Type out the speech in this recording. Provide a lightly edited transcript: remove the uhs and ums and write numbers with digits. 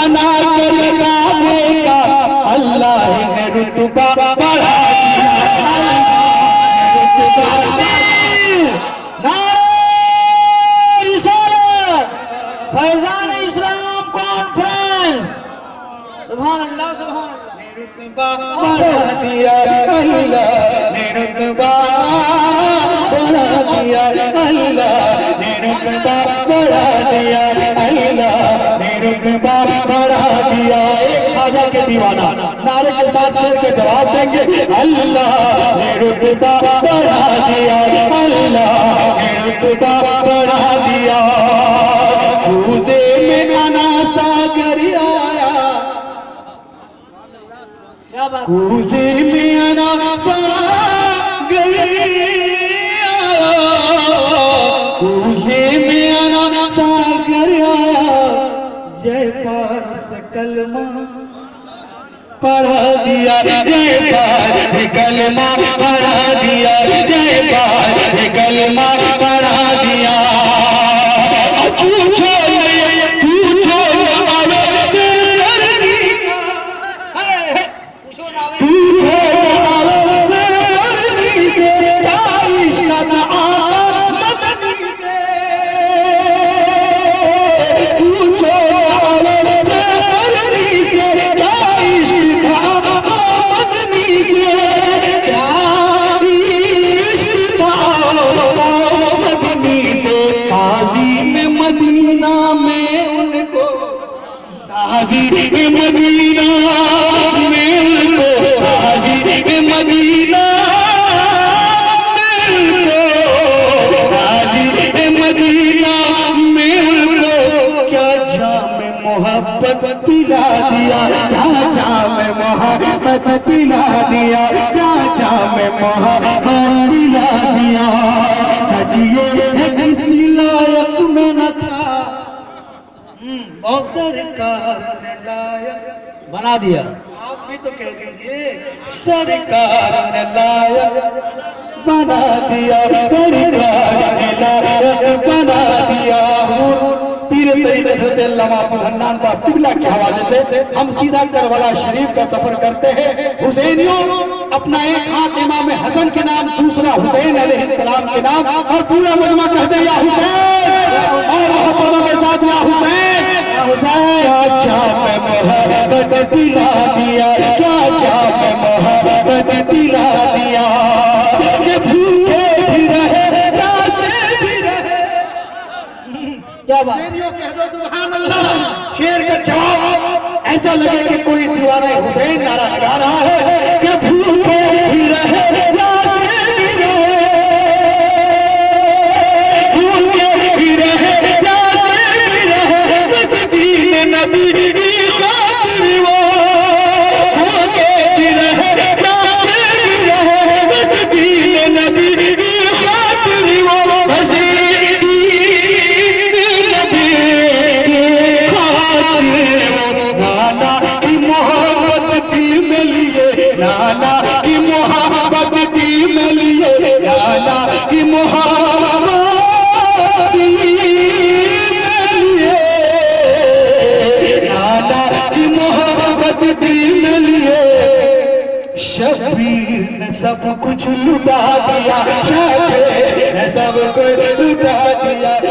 मना कर गाने का अल्लाह ने रुतबा बढ़ा दिया। फैजान इस्लाम कॉन्फ्रेंस, सुभान अल्लाह सुभान अल्लाह। रुतबा बढ़ा दिया अल्लाह ने, रुतबा बढ़ा दिया अल्लाह ने, रुतबा बढ़ा दिया अल्लाह ने, रुतबा बढ़ा दिया। एक ख्वाजा के दीवाना नारे के साथ शेर के जवाब देंगे। अल्लाह ने रुतबा बढ़ा दिया अल्लाह ने, रुतबा बढ़ा दिया। कूजे में आना सागर आया, कूजे में आना सागर आया, कूजे में आना सागर आया। जय पार से कलमा पढ़ा दिया, जय पार से कलमा पढ़ा दिया, जय पार से कलमा पढ़ा दिया। पूछो पूछो मदीना में उनको, हाजिर मदीना में उनको, हाजिर मदीना में उनको। क्या जाम मोहब्बत पिला दिया, क्या जाम मोहब्बत पिला दिया, क्या जाम मोहब्बत पिला दिया। हजिए किसी लायक में न था, सरकार ने लायक बना दिया। आप भी तो कह दीजिए, सरकार ने लायक बना दिया, सरकार ने लायक बना दिया। पीर सईद हन्नान साहब किबला के हवाले से हम सीधा करबला शरीफ का सफर करते हैं। हुसैनियों अपना एक हाथ इमाम हसन के नाम, दूसरा हुसैन अलैहिस्सलाम के नाम, और पूरा मजमा कहते हैं या हुसैन, और मोहब्बतों के साथ या हुसैन हुसैन। चाप मोहब्बत पिला दिया, क्या चाप मोहब्बत पिला दिया। ये भूखे भी रहे, प्यासे भी रहे। क्या बात कह दो सुभान अल्लाह। शेर का जवाब ऐसा लगे कि कोई दीवाना हुसैन नारा लगा रहा है कि भूखे भी रहे, प्यासे भी रहे, भूखे भी रहे, प्यासे भी रहे। नबी की खातिर वो भूखे भी रहे, प्यासे भी रहे, दीन नबी की खातिर वो, नबी की खातिर वो। नाना की मोहब्बत दी में लिए, नाना की मोहब्बत दी में लिए, नाना की मोहब्बत दिल लिए। शबीर ने सब कुछ लुटा दिया, शबीर ने सब कुछ लुटा दिया,